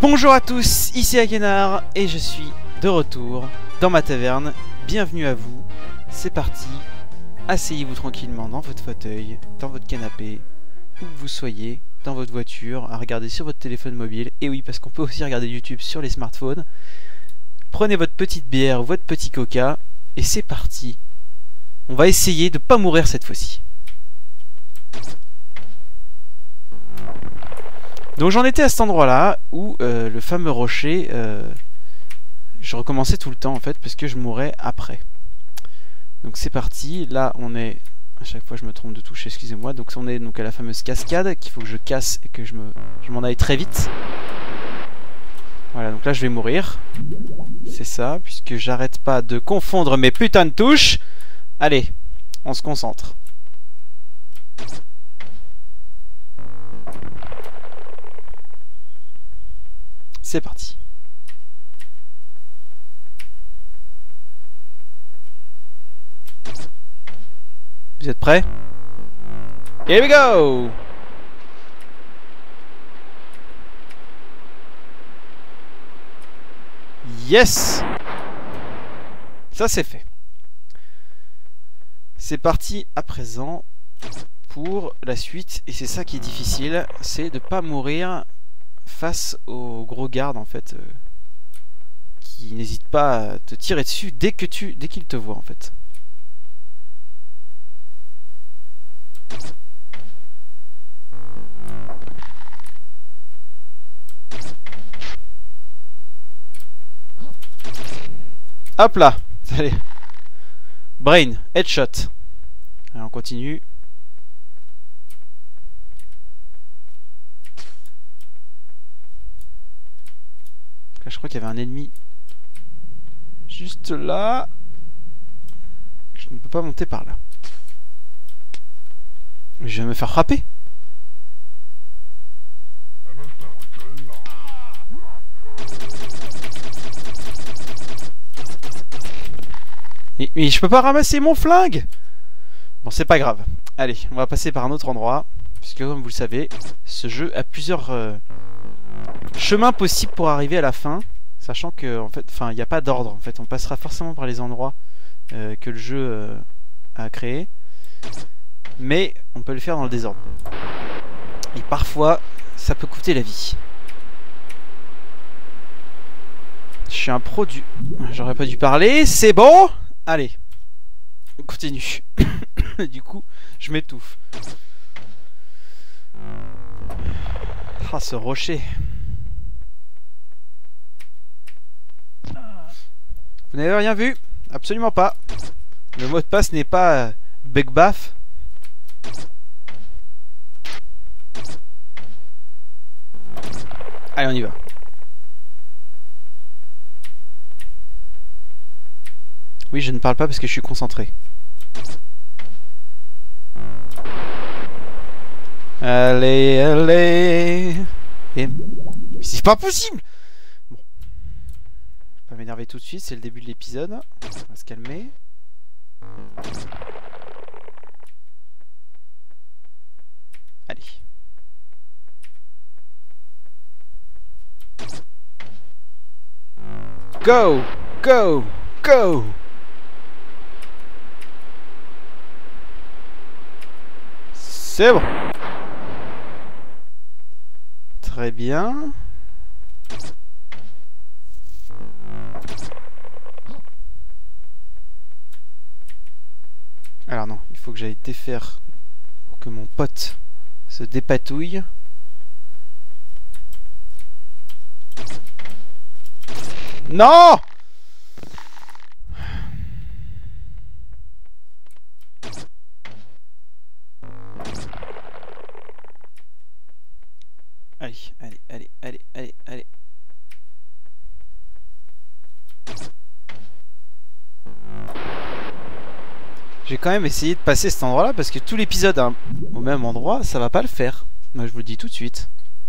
Bonjour à tous, ici Akenar et je suis de retour dans ma taverne. Bienvenue à vous, c'est parti. Asseyez-vous tranquillement dans votre fauteuil, dans votre canapé, où que vous soyez, dans votre voiture, à regarder sur votre téléphone mobile. Et oui, parce qu'on peut aussi regarder YouTube sur les smartphones. Prenez votre petite bière, votre petit coca, et c'est parti. On va essayer de pas mourir cette fois-ci. Donc j'en étais à cet endroit-là où le fameux rocher, je recommençais tout le temps en fait parce que je mourais après. Donc c'est parti, là on est, à chaque fois je me trompe de touche, excusez-moi, donc on est donc à la fameuse cascade qu'il faut que je casse et que je m'en aille très vite. Voilà, donc là je vais mourir, c'est ça, puisque j'arrête pas de confondre mes putains de touches. Allez, on se concentre. C'est parti. Vous êtes prêts? Here we go! Yes! Ça c'est fait. C'est parti à présent pour la suite. Et c'est ça qui est difficile, c'est de pas mourir face aux gros gardes en fait, qui n'hésitent pas à te tirer dessus dès qu'ils te voient en fait. Hop là, allez. Brain, headshot. Allez, on continue. Là, je crois qu'il y avait un ennemi juste là. Je ne peux pas monter par là. Je vais me faire frapper. Mais je peux pas ramasser mon flingue. Bon, c'est pas grave. Allez, on va passer par un autre endroit. Puisque comme vous le savez, ce jeu a plusieurs chemins possibles pour arriver à la fin. Sachant que, en fait, il n'y a pas d'ordre. En fait, on passera forcément par les endroits que le jeu a créés. Mais on peut le faire dans le désordre. Et parfois, ça peut coûter la vie. Je suis un pro du... J'aurais pas dû parler, c'est bon. Allez, on continue. Du coup, je m'étouffe. Ah, ce rocher. Vous n'avez rien vu? Absolument pas. Le mot de passe n'est pas Big Baff. Allez, on y va. Oui, je ne parle pas parce que je suis concentré. Allez, allez. Et... c'est pas possible. Bon. Je vais pas m'énerver tout de suite, c'est le début de l'épisode. On va se calmer. Allez. Go! Go! Go! C'est bon. Très bien. Alors non, il faut que j'aille défaire pour que mon pote se dépatouille. Non! Allez, allez, allez, allez, allez, allez. J'ai quand même essayé de passer cet endroit-là parce que tout l'épisode au même endroit, ça va pas le faire. Moi, je vous le dis tout de suite.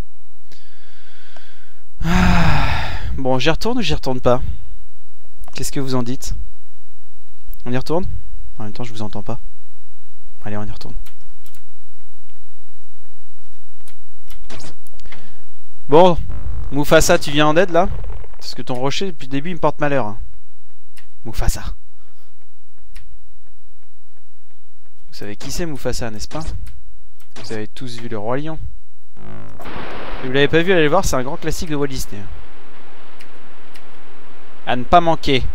Bon, j'y retourne ou j'y retourne pas? Qu'est-ce que vous en dites? On y retourne? En même temps, je vous entends pas. Allez, on y retourne. Bon, Mufasa, tu viens en aide là? Parce que ton rocher depuis le début il me porte malheur. Hein. Mufasa. Vous savez qui c'est Mufasa, n'est-ce pas? Vous avez tous vu le Roi Lion. Si vous l'avez pas vu, allez le voir, c'est un grand classique de Walt Disney. À ne pas manquer.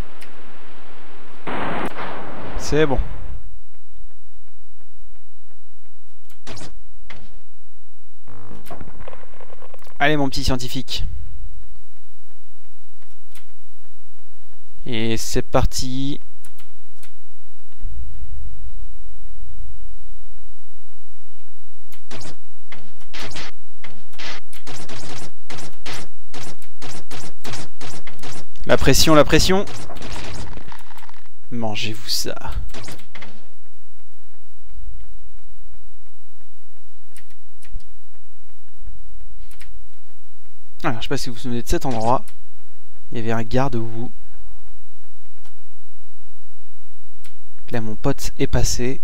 C'est bon. Allez mon petit scientifique. Et c'est parti. La pression, la pression. Mangez-vous ça. Alors, je sais pas si vous vous souvenez de cet endroit. Il y avait un garde-boue. Là, mon pote est passé.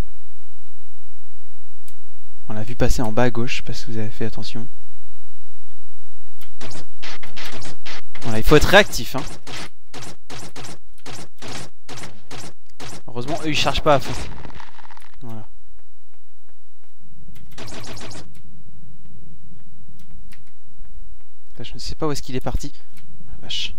On l'a vu passer en bas à gauche, parce que vous avez fait attention. Voilà, il faut être réactif, hein. Heureusement, eux, ils chargent pas à fond. Voilà. Là, je ne sais pas où est-ce qu'il est parti. Oh, vache.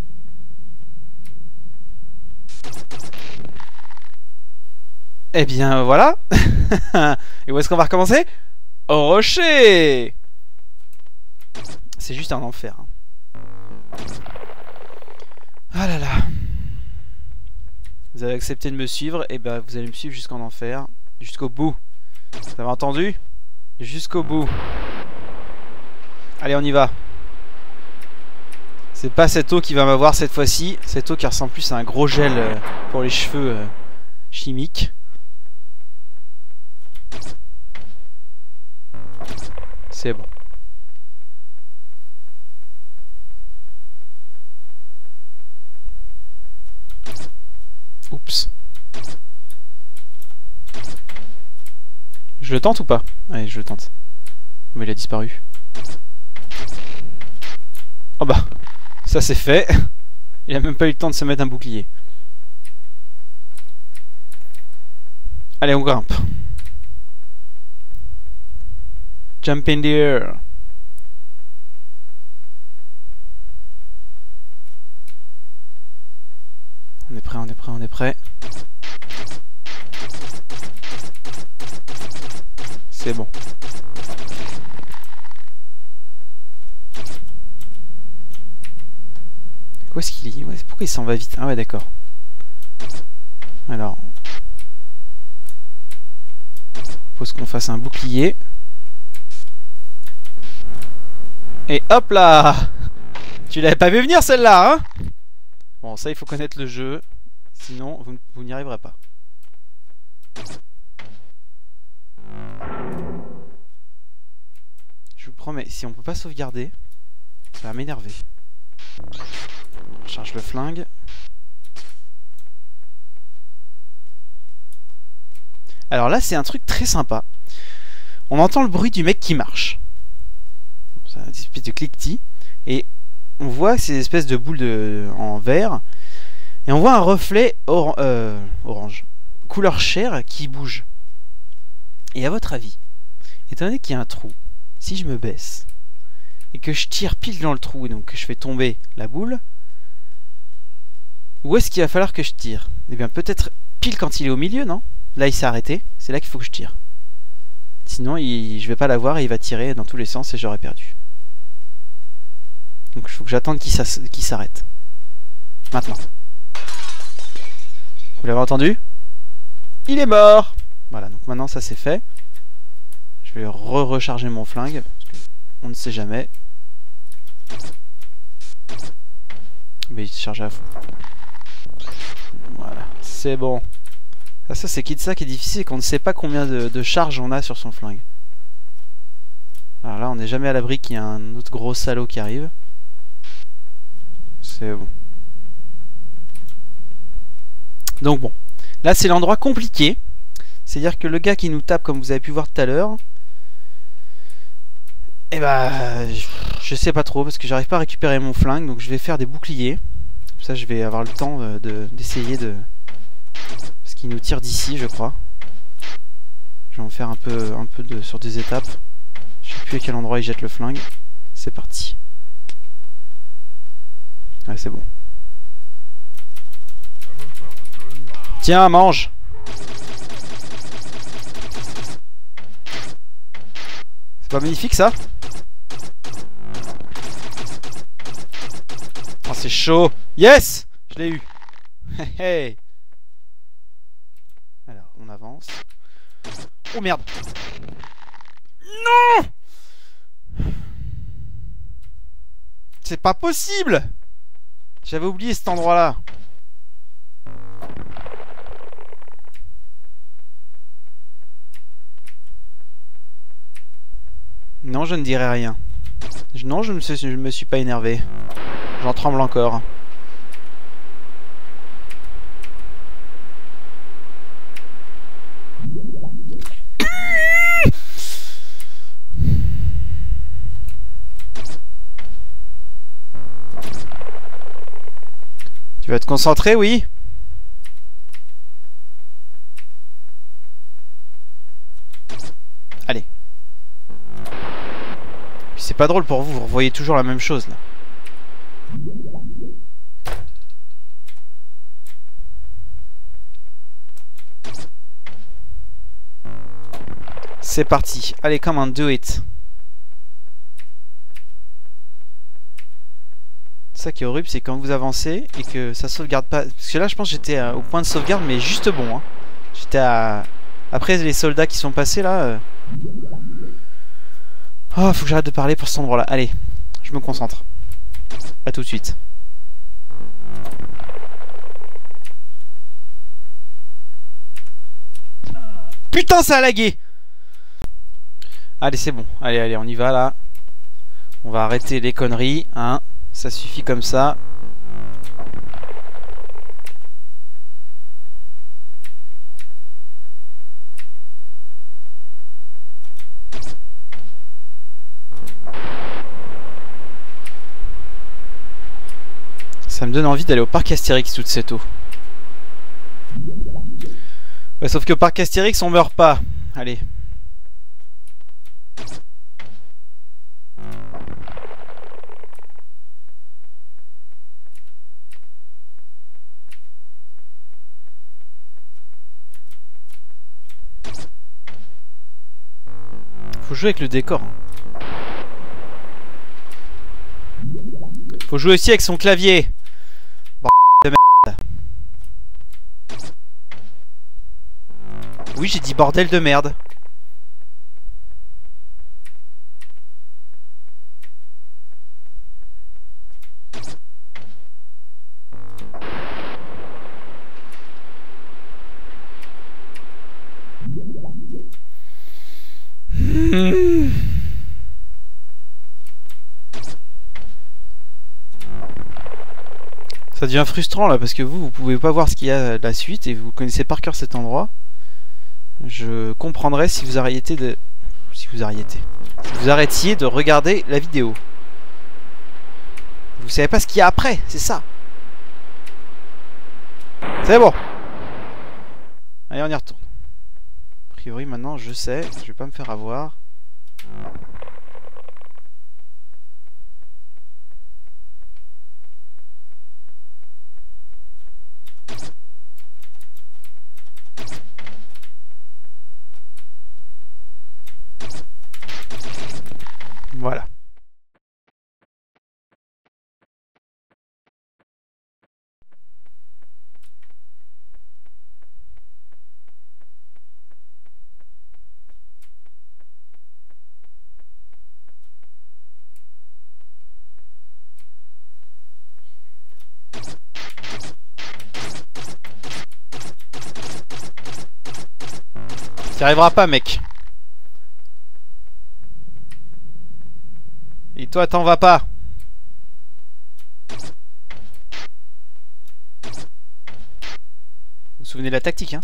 Eh bien, voilà. Et où est-ce qu'on va recommencer? Au rocher. C'est juste un enfer. Hein. Ah là là. Vous avez accepté de me suivre, et ben vous allez me suivre jusqu'en enfer, jusqu'au bout. Vous avez entendu? Jusqu'au bout. Allez, on y va. C'est pas cette eau qui va m'avoir cette fois-ci. Cette eau qui ressemble plus à un gros gel pour les cheveux chimiques. C'est bon. Oups. Je le tente ou pas? Allez, je le tente. Mais il a disparu. Oh bah, ça c'est fait. Il a même pas eu le temps de se mettre un bouclier. Allez, on grimpe. Jump in the air. On est prêt, on est prêt, on est prêt. C'est bon. Où est-ce qu'il est? Pourquoi il s'en va vite? Ah ouais, d'accord. Alors. Faut qu'on fasse un bouclier. Et hop là! Tu l'avais pas vu venir celle-là, hein? Bon, ça il faut connaître le jeu. Sinon, vous n'y arriverez pas. Je vous promets, si on peut pas sauvegarder, ça va m'énerver. On charge le flingue. Alors là, c'est un truc très sympa. On entend le bruit du mec qui marche. C'est une espèce de cliquetis. Et on voit ces espèces de boules en verre. Et on voit un reflet orange. Couleur chair qui bouge. Et à votre avis, étant donné qu'il y a un trou, si je me baisse et que je tire pile dans le trou, et donc que je fais tomber la boule, où est-ce qu'il va falloir que je tire? Eh bien peut-être pile quand il est au milieu, non? Là il s'est arrêté, c'est là qu'il faut que je tire. Sinon je vais pas l'avoir et il va tirer dans tous les sens et j'aurai perdu. Donc il faut que j'attende qu'il s'arrête. Maintenant. Vous l'avez entendu? Il est mort! Voilà, donc maintenant ça c'est fait. Je vais recharger mon flingue. Parce on ne sait jamais. Mais il se charge à fond. Voilà, c'est bon. Ça c'est ça qui est difficile, qu'on ne sait pas combien de charges on a sur son flingue. Alors là on n'est jamais à l'abri qu'il y ait un autre gros salaud qui arrive. C'est bon. Donc bon, là c'est l'endroit compliqué. C'est-à-dire que le gars qui nous tape, comme vous avez pu voir tout à l'heure, Et bah, je sais pas trop parce que j'arrive pas à récupérer mon flingue, donc je vais faire des boucliers. Comme ça, je vais avoir le temps d'essayer de... Parce qu'il nous tire d'ici, je crois. Je vais en faire un peu sur des étapes. Je sais plus à quel endroit il jette le flingue. C'est parti. Ouais, c'est bon. Tiens, mange. C'est pas magnifique ça? Oh, c'est chaud. Yes! Je l'ai eu. Hey. Alors, on avance. Oh merde. Non! C'est pas possible! J'avais oublié cet endroit-là. Non, je ne dirai rien. Non, je me suis pas énervé. J'en tremble encore. Tu vas te concentrer, oui? Allez. C'est pas drôle pour vous, vous revoyez toujours la même chose là. C'est parti. Allez, come on, do it. Ça qui est horrible, c'est quand vous avancez et que ça sauvegarde pas. Parce que là, je pense que j'étais au point de sauvegarde, mais juste bon. Hein. J'étais à... Après les soldats qui sont passés là... Oh, faut que j'arrête de parler pour cet endroit-là. Allez, je me concentre. À tout de suite. Putain, ça a lagué! Allez, c'est bon. Allez, allez, on y va là. On va arrêter les conneries, hein. Ça suffit comme ça. Ça me donne envie d'aller au parc Astérix toute cette eau. Ouais, sauf que au parc Astérix on meurt pas. Allez. Faut jouer avec le décor. Faut jouer aussi avec son clavier. De merde. Oui, j'ai dit bordel de merde. Ça devient frustrant là parce que vous pouvez pas voir ce qu'il y a la suite et vous connaissez par cœur cet endroit. Je comprendrais si vous arrêtiez de... Si vous arrêtiez de regarder la vidéo. Vous savez pas ce qu'il y a après, c'est ça. C'est bon. Allez, on y retourne. A priori maintenant je sais, je vais pas me faire avoir. Voilà. T'y arriveras pas, mec. Et toi, t'en vas pas. Vous vous souvenez de la tactique, hein?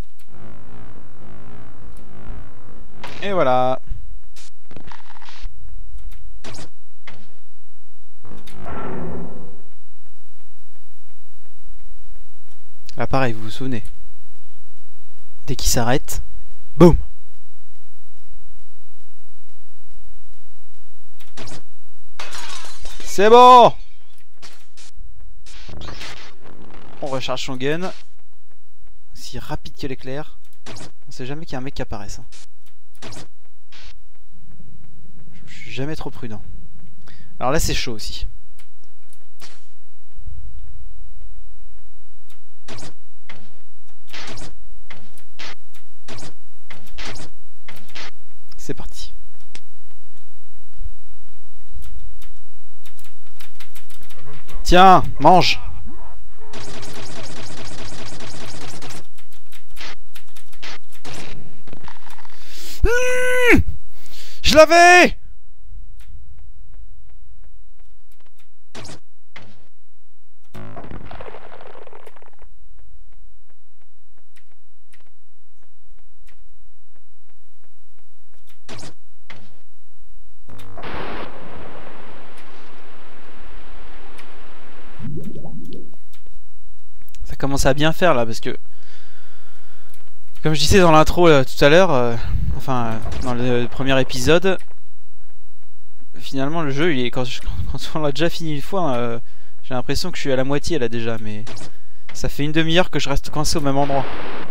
Et voilà. Là pareil, vous vous souvenez. Dès qu'il s'arrête, boum. C'est bon. On recharge son gun. Aussi rapide que l'éclair. On sait jamais qu'il y a un mec qui apparaisse. Je suis jamais trop prudent. Alors là c'est chaud aussi. C'est parti. Tiens, mange. Je l'avais. Ça commence à bien faire là parce que comme je disais dans l'intro tout à l'heure, enfin dans le premier épisode, finalement le jeu il est, quand on l'a déjà fini une fois, j'ai l'impression que je suis à la moitié là déjà, mais ça fait une demi-heure que je reste coincé au même endroit.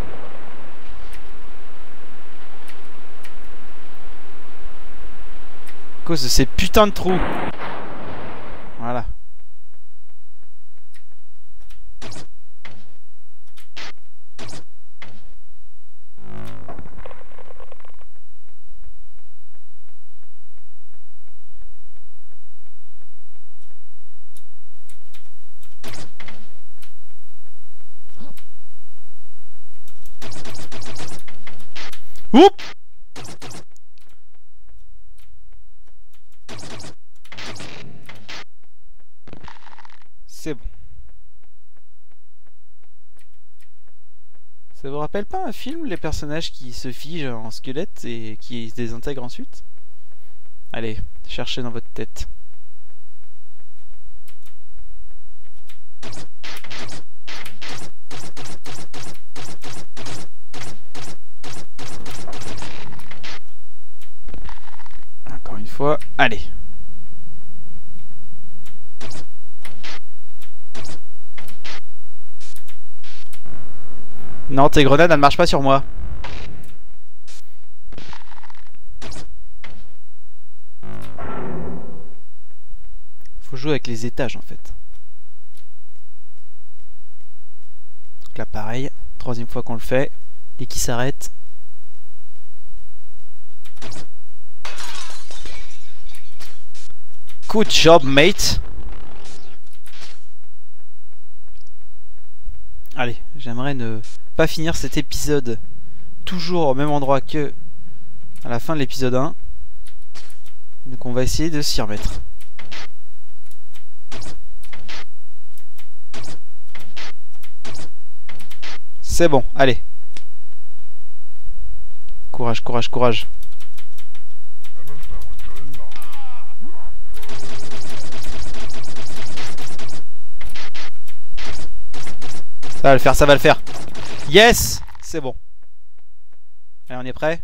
À cause de ces putains de trous. Voilà. Oups! C'est bon. Ça vous rappelle pas un film, les personnages qui se figent en squelette et qui se désintègrent ensuite? Allez, cherchez dans votre tête. Encore une fois, allez. Non, tes grenades, elles ne marchent pas sur moi. Faut jouer avec les étages en fait. Donc là pareil, troisième fois qu'on le fait. Et qui s'arrête. Good job mate. Allez, j'aimerais ne pas finir cet épisode toujours au même endroit que à la fin de l'épisode 1. Donc on va essayer de s'y remettre. C'est bon, allez. Courage, courage, courage. Ça va le faire, ça va le faire. Yes! C'est bon. Allez, on est prêt?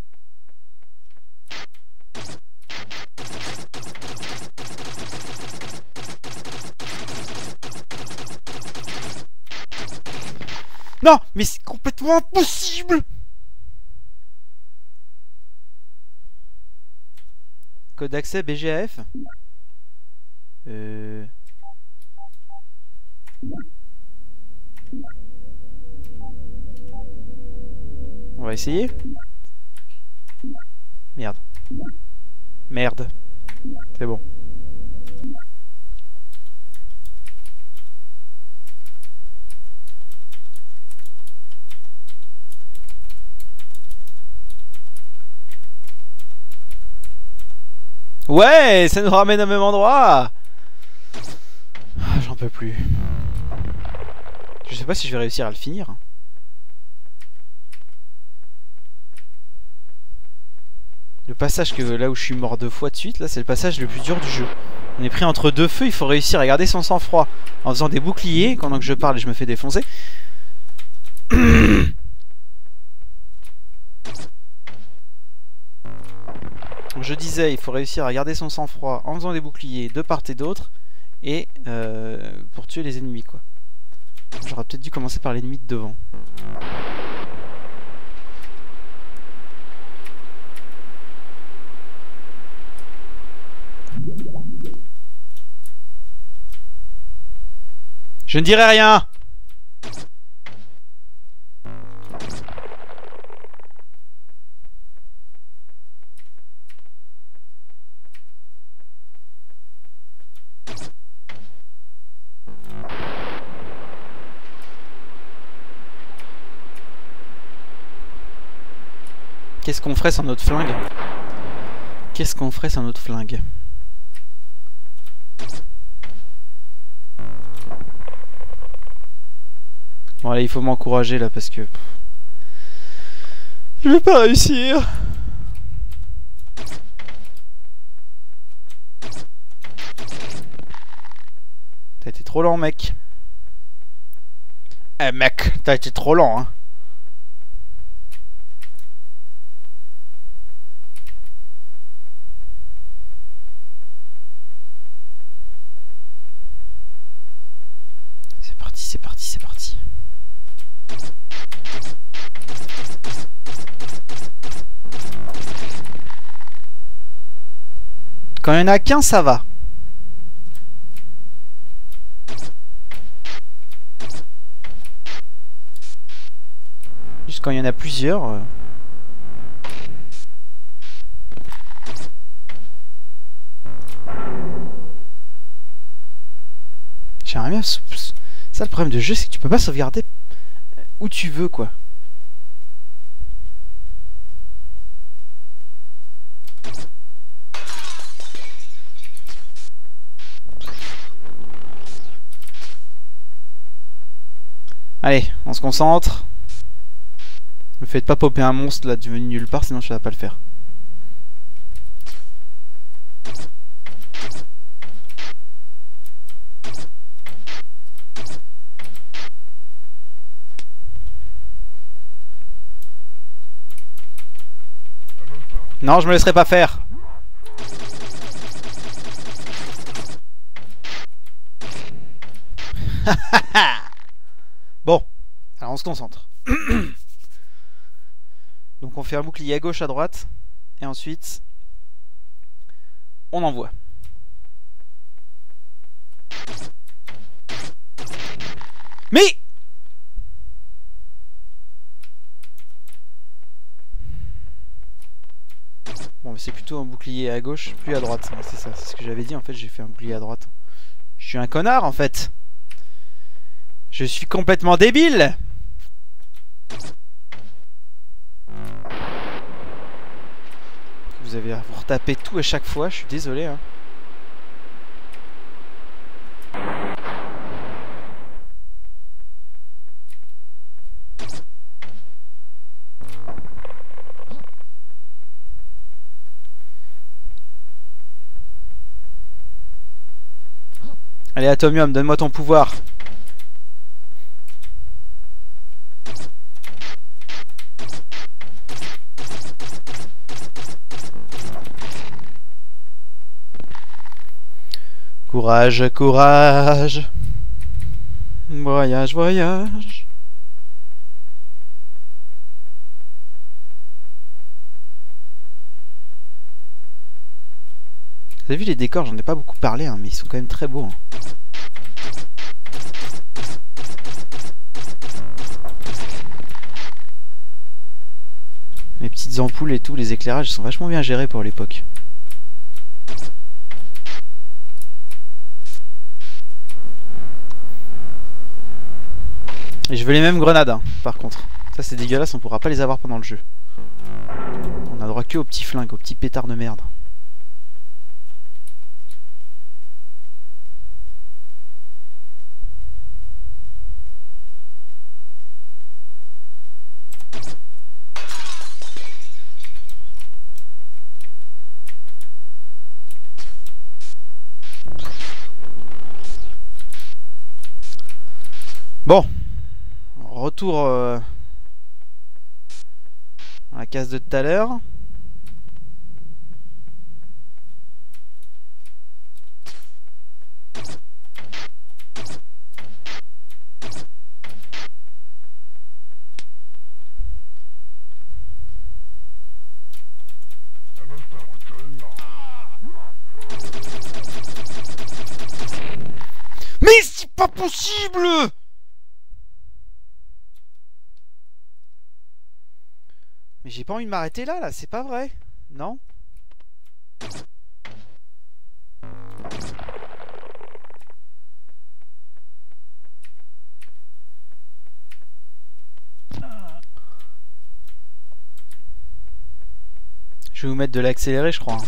Non! Mais c'est complètement impossible! Code d'accès BGAF? On va essayer. Merde. Merde. C'est bon. Ouais, ça nous ramène au même endroit. J'en peux plus. Je sais pas si je vais réussir à le finir. Le passage que là où je suis mort 2 fois de suite, là c'est le passage le plus dur du jeu. On est pris entre deux feux, il faut réussir à garder son sang-froid en faisant des boucliers. Pendant que je parle et je me fais défoncer, Je disais, il faut réussir à garder son sang-froid en faisant des boucliers de part et d'autre et pour tuer les ennemis, quoi. J'aurais peut-être dû commencer par l'ennemi de devant. Je ne dirai rien. Qu'est-ce qu'on ferait sans notre flingue? Qu'est-ce qu'on ferait sans notre flingue? Bon allez, il faut m'encourager là parce que... je vais pas réussir. T'as été trop lent, mec. Eh mec, t'as été trop lent, hein. C'est parti, c'est parti, c'est parti. Quand il y en a qu'un, ça va. Juste quand il y en a plusieurs... J'aimerais bien... Ça, le problème de jeu, c'est que tu peux pas sauvegarder où tu veux, quoi. Allez, on se concentre. Ne faites pas popper un monstre là devenu nulle part, sinon ça va pas le faire. Non, je me laisserai pas faire. Bon, alors on se concentre. Donc on fait un bouclier à gauche, à droite, et ensuite on envoie. Mais bon, mais c'est plutôt un bouclier à gauche, plus à droite. C'est ça, c'est ce que j'avais dit en fait, j'ai fait un bouclier à droite. Je suis un connard en fait. Je suis complètement débile. Vous avez à vous retaper tout à chaque fois, je suis désolé, hein. Allez, Atomium, donne-moi ton pouvoir. Courage, courage. Voyage, voyage. Vous avez vu les décors, j'en ai pas beaucoup parlé, hein, mais ils sont quand même très beaux. Hein. Les petites ampoules et tout, les éclairages, ils sont vachement bien gérés pour l'époque. Et je veux les mêmes grenades, hein, par contre. Ça c'est dégueulasse, on pourra pas les avoir pendant le jeu. On a droit que aux petits flingues, aux petits pétards de merde. Bon, retour à la case de tout à l'heure. Mais c'est pas possible! Mais j'ai pas envie de m'arrêter là, c'est pas vrai. Non? Je vais vous mettre de l'accéléré, je crois.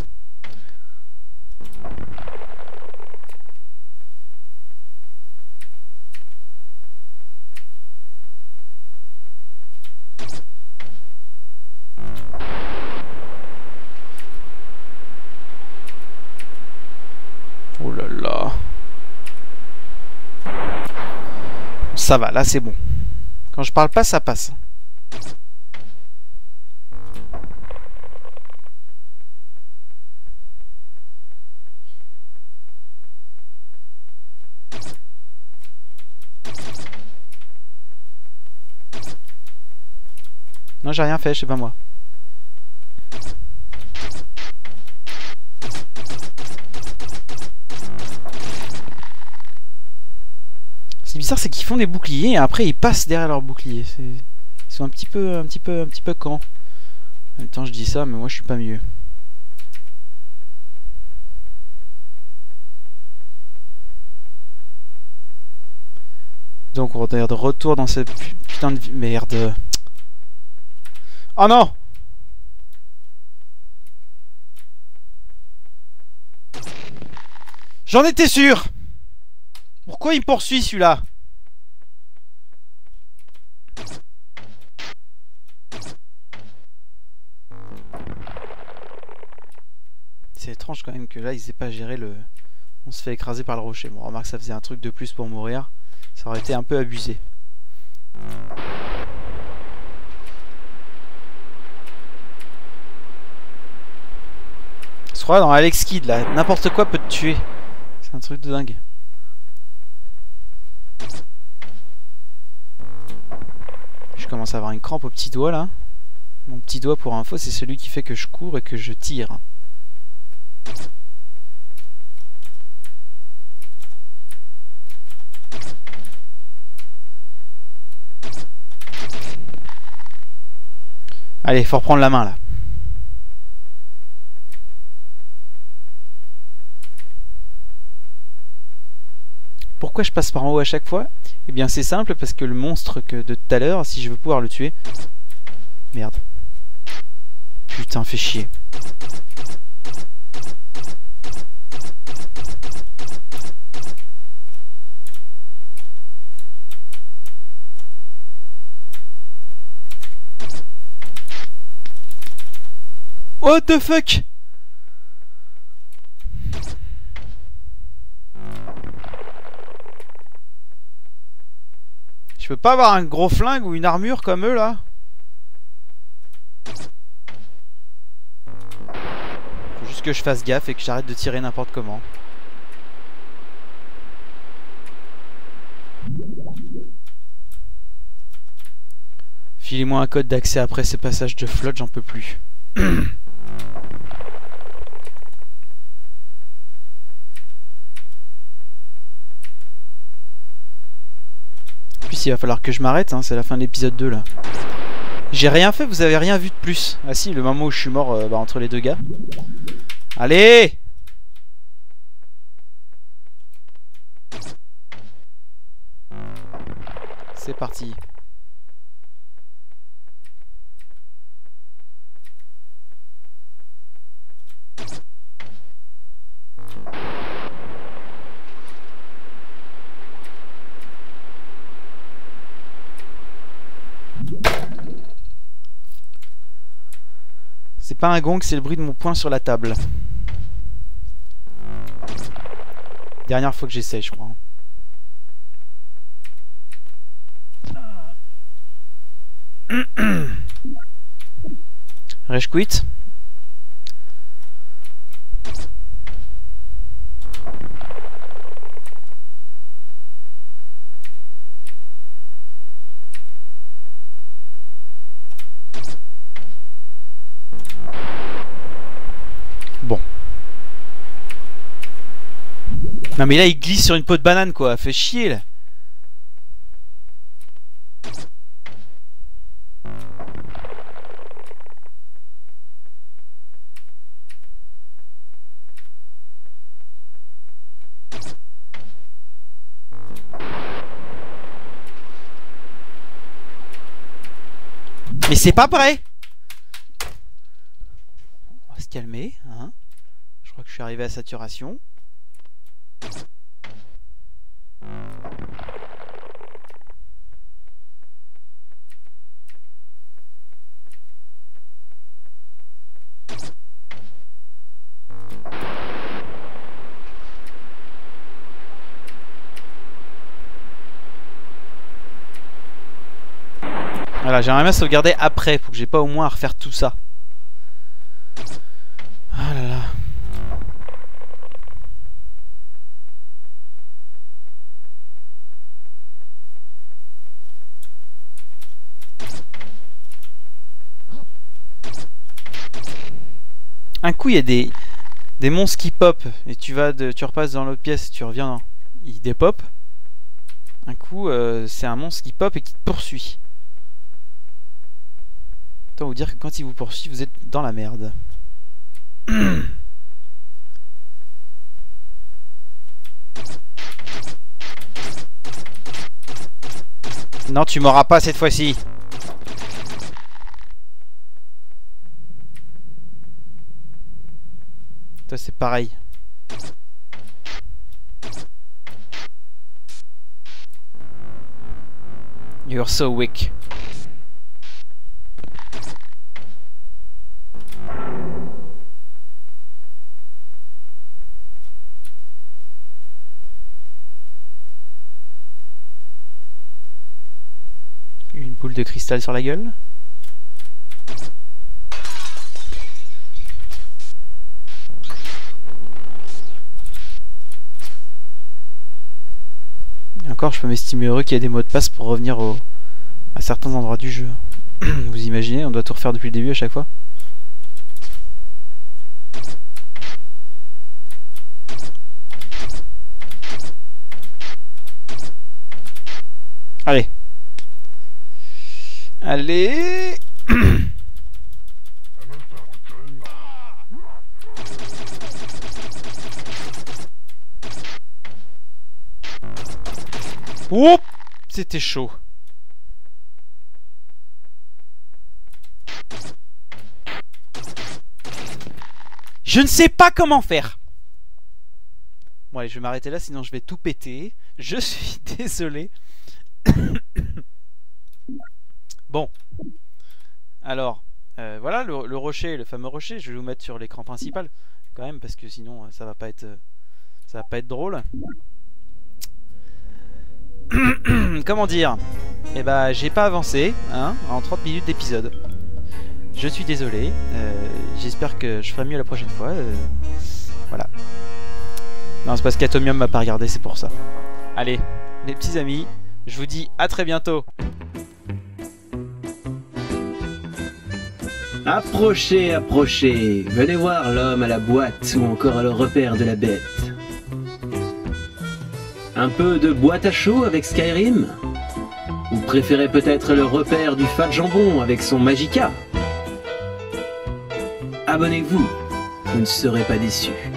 Oh là là. Ça va, là c'est bon. Quand je parle pas, ça passe. Non, j'ai rien fait, je sais pas moi. C'est bizarre, c'est qu'ils font des boucliers et après ils passent derrière leurs boucliers. Ils sont un petit peu cons. En même temps, je dis ça, mais moi je suis pas mieux. Donc on est de retour dans cette putain de merde. Oh non! J'en étais sûr! Pourquoi il me poursuit celui-là? C'est étrange quand même que là ils aient pas géré le... On se fait écraser par le rocher. Bon, remarque, ça faisait un truc de plus pour mourir. Ça aurait été un peu abusé. Je crois dans Alex Kidd là, n'importe quoi peut te tuer. C'est un truc de dingue. Je commence à avoir une crampe au petit doigt là. Mon petit doigt, pour info, c'est celui qui fait que je cours et que je tire. Allez, faut reprendre la main là. Pourquoi je passe par en haut à chaque fois? Eh bien c'est simple, parce que le monstre que de tout à l'heure, si je veux pouvoir le tuer... Merde. Putain, fais chier. What the fuck? Je peux pas avoir un gros flingue ou une armure comme eux là? Faut juste que je fasse gaffe et que j'arrête de tirer n'importe comment. Filez-moi un code d'accès après ces passages de flotte, j'en peux plus. En plus il va falloir que je m'arrête, hein, c'est la fin de l'épisode 2 là. J'ai rien fait, vous avez rien vu de plus. Ah si, le moment où je suis mort entre les deux gars. Allez! C'est parti. C'est pas un gong, c'est le bruit de mon poing sur la table. Dernière fois que j'essaye, je crois. Rage quit. Bon. Non mais là il glisse sur une peau de banane quoi, fait chier là. Mais c'est pas prêt. On va se calmer, hein. Je crois que je suis arrivé à saturation. Voilà, j'aimerais bien sauvegarder après pour que j'ai pas au moins à refaire tout ça. Ah là là. Un coup il y a des monstres qui pop et tu repasses dans l'autre pièce, tu reviens dans... Il dépop. Un coup c'est un monstre qui pop et qui te poursuit. Autant vous dire que quand il vous poursuit, vous êtes dans la merde. Non, tu m'auras pas cette fois-ci. Toi, c'est pareil. You're so weak. Une boule de cristal sur la gueule. Et encore, je peux m'estimer heureux qu'il y ait des mots de passe pour revenir à certains endroits du jeu. Vous imaginez, on doit tout refaire depuis le début à chaque fois. Allez. Allez. Oups, c'était chaud. Je ne sais pas comment faire. Bon allez, je vais m'arrêter là, sinon je vais tout péter. Je suis désolé. Bon. Alors, voilà le rocher, le fameux rocher. Je vais vous mettre sur l'écran principal quand même, parce que sinon ça va pas être drôle. Comment dire? Eh bah j'ai pas avancé hein, en 30 minutes d'épisode. Je suis désolé. J'espère que je ferai mieux la prochaine fois. Voilà. Non, c'est parce qu'Atomium m'a pas regardé, c'est pour ça. Allez, les petits amis, je vous dis à très bientôt. Approchez, approchez. Venez voir l'homme à la boîte ou encore le repère de la bête. Un peu de boîte à chaud avec Skyrim? Ou préférez peut-être le repère du Fat Jambon avec son Magicka? Abonnez-vous, vous ne serez pas déçus.